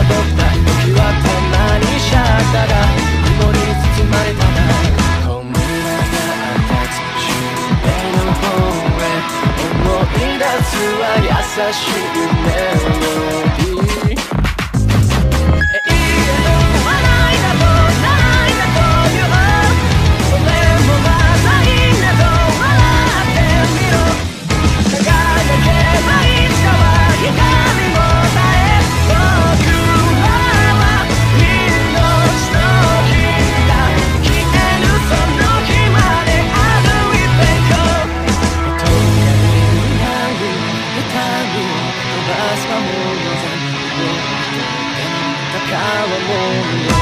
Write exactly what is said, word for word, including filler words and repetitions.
った時はたまにシャッターが雲に包まれたな。こんなが立つ夢の方へ思い出すは優しいメロディー。川も